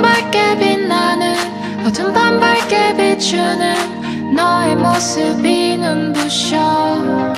밝게 빛나는 어둠 밤 밝게 비추는 너의 모습이 눈부셔.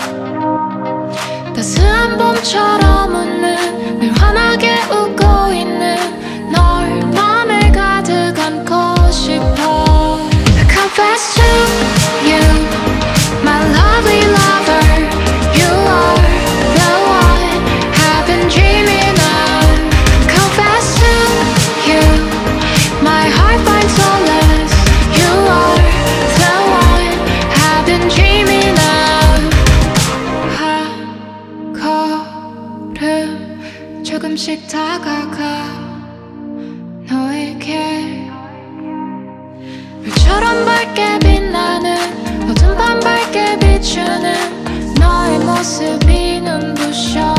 따스한 봄처럼 웃는 늘 환하게 웃고 있는 널 맘에 가득 안고 싶어. I confess to you, my lovely lover, you are the one I've been dreaming of. Confess to you, my heart finds solace, you are the one I've been dreaming of. 한 걸음 조금씩 다가가 너에게. 별처럼 밝게 빛나는 어둠 밤 밝게 비추는 너의 모습이 눈부셔.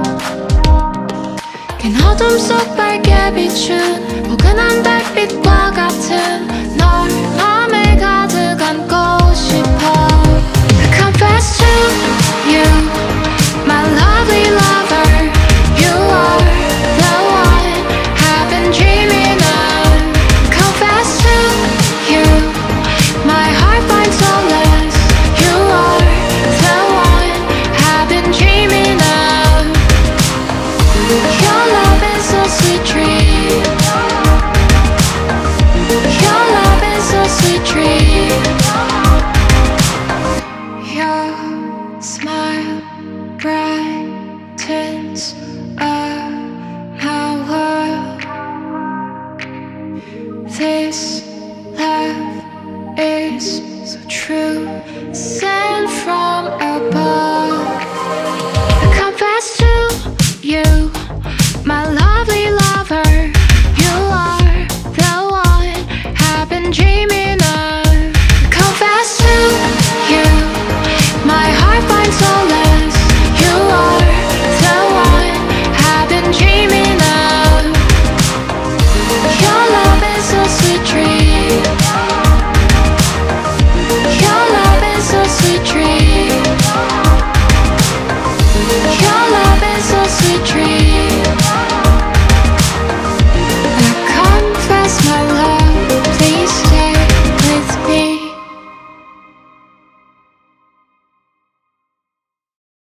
긴 어둠 속 밝게 비춘 포근한 달빛과 같은 널 맘에 가득 안고 싶어. I confess to you, my lovely lover, you are the one I've been dreaming of. Confess to you, my heart finds solace, you are the one I've been dreaming of. Your love is a sweet dream, your love is a sweet dream. Your smile brightens up my world. This love is so true. Say